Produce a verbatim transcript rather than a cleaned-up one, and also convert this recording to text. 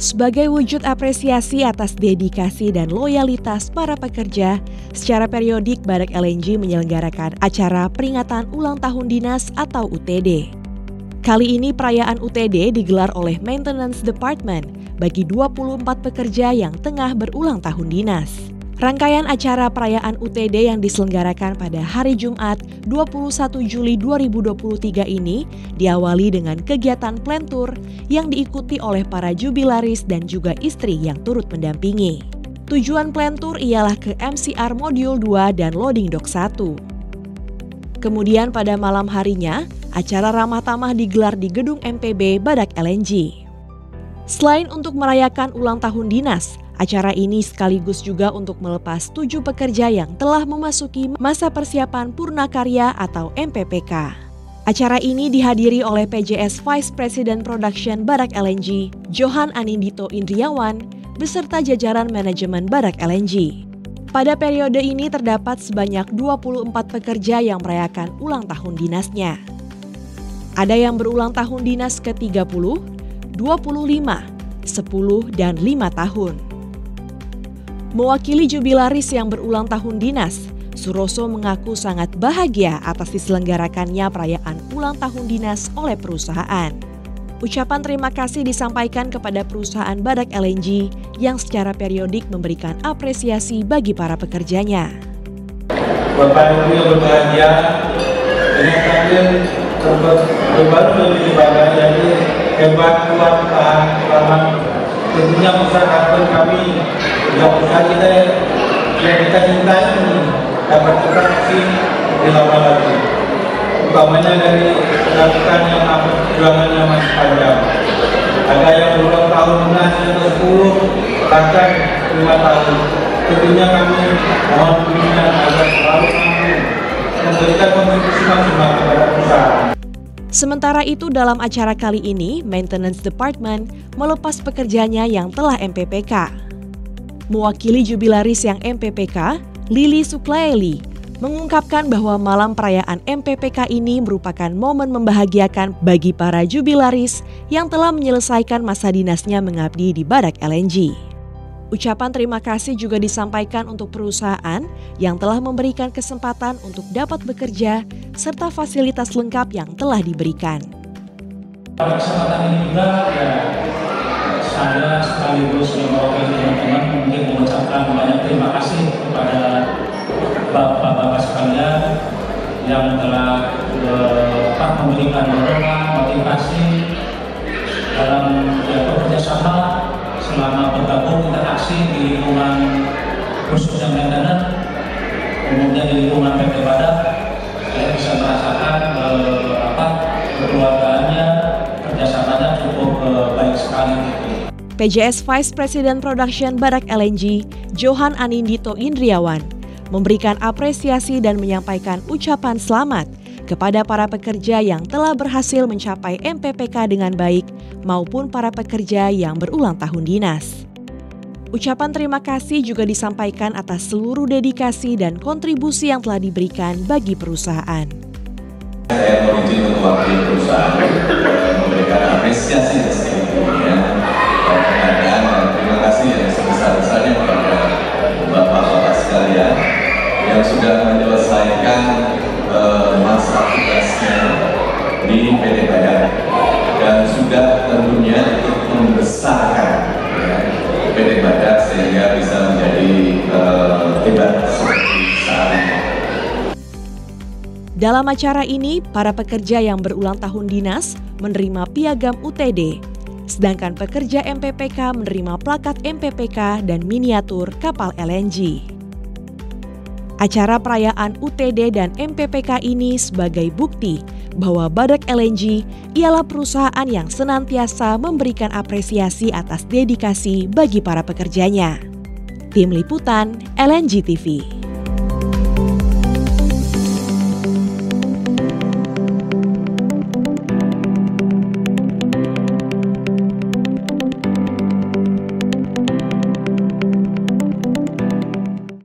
Sebagai wujud apresiasi atas dedikasi dan loyalitas para pekerja, secara periodik Badak L N G menyelenggarakan acara peringatan ulang tahun dinas atau U T D. Kali ini perayaan U T D digelar oleh Maintenance Department bagi dua puluh empat pekerja yang tengah berulang tahun dinas. Rangkaian acara perayaan U T D yang diselenggarakan pada hari Jumat dua puluh satu Juli dua ribu dua puluh tiga ini diawali dengan kegiatan plantur yang diikuti oleh para jubilaris dan juga istri yang turut mendampingi. Tujuan plantur ialah ke M C R Modul dua dan Loading Dock satu. Kemudian pada malam harinya, acara ramah tamah digelar di gedung M P B Badak L N G. Selain untuk merayakan ulang tahun dinas, acara ini sekaligus juga untuk melepas tujuh pekerja yang telah memasuki masa persiapan Purnakarya atau M P P K. Acara ini dihadiri oleh P J S Vice President Production Badak L N G, Johan Anindito Indriawan, beserta jajaran manajemen Badak L N G. Pada periode ini terdapat sebanyak dua puluh empat pekerja yang merayakan ulang tahun dinasnya. Ada yang berulang tahun dinas ke tiga puluh, dua puluh lima, sepuluh, dan lima tahun. Mewakili jubilaris yang berulang tahun dinas, Suroso mengaku sangat bahagia atas diselenggarakannya perayaan ulang tahun dinas oleh perusahaan. Ucapan terima kasih disampaikan kepada perusahaan Badak L N G yang secara periodik memberikan apresiasi bagi para pekerjanya. Bapak Ibu yang berbahagia, dengan kalian terbaru lebih bangga, jadi hebat, kuat, tahan, selamat. Tentunya usaha kami, usaha kita yang kita cintai ini dapat tersaksi dilakukan lagi. Utamanya dari melakukan yang perjuangan yang masih panjang. Ada yang berulang tahun dinas yang ke sepuluh, bahkan lima tahun. Tentunya kami mohon pimpinan agar selalu mampu memberikan kontribusi maksimal kepada perusahaan. Sementara itu dalam acara kali ini, Maintenance Department melepas pekerjanya yang telah M P P K. Mewakili jubilaris yang M P P K, Lili Suklaeli, mengungkapkan bahwa malam perayaan M P P K ini merupakan momen membahagiakan bagi para jubilaris yang telah menyelesaikan masa dinasnya mengabdi di Badak L N G. Ucapan terima kasih juga disampaikan untuk perusahaan yang telah memberikan kesempatan untuk dapat bekerja serta fasilitas lengkap yang telah diberikan. Pada kesempatan ini juga ya, saya sekaligus mewakili teman-teman mungkin mengucapkan banyak terima kasih kepada bapak-bapak sekalian yang telah eh, memberikan dorongan, motivasi dalam ya, bekerja sama selama bergabung interaksi di lingkungan khususnya maintenance, kemudian di lingkungan P T Badak. Saya bisa merasakan eh, apa kekeluargaannya, kerjasamanya cukup eh, baik sekali. P J S Vice President Production Badak L N G, Johan Anindito Indriawan, memberikan apresiasi dan menyampaikan ucapan selamat kepada para pekerja yang telah berhasil mencapai M P P K dengan baik maupun para pekerja yang berulang tahun dinas. Ucapan terima kasih juga disampaikan atas seluruh dedikasi dan kontribusi yang telah diberikan bagi perusahaan. Saya mau izin mewakili perusahaan memberikan apresiasi setinggi-tingginya penghargaan dan terima kasih yang sebesar-besarnya kepada bapak-bapak sekalian yang sudah menyelesaikan uh, masa tugasnya di P T Badak dan sudah tentunya ikut membesarkan ya, P T Badak sehingga bisa menjadi uh, hebat seperti saat ini. Dalam acara ini, para pekerja yang berulang tahun dinas menerima piagam U T D, sedangkan pekerja M P P K menerima plakat M P P K dan miniatur kapal L N G. Acara perayaan U T D dan M P P K ini sebagai bukti bahwa Badak L N G ialah perusahaan yang senantiasa memberikan apresiasi atas dedikasi bagi para pekerjanya. Tim Liputan L N G T V.